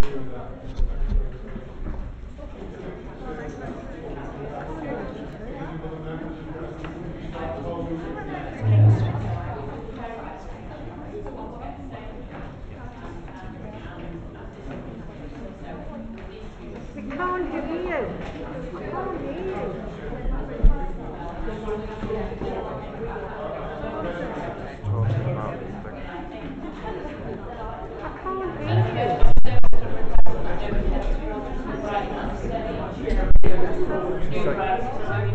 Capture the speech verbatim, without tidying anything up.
We can't hear you. I can't hear you. Talking about this thing. I can't hear you. She's like,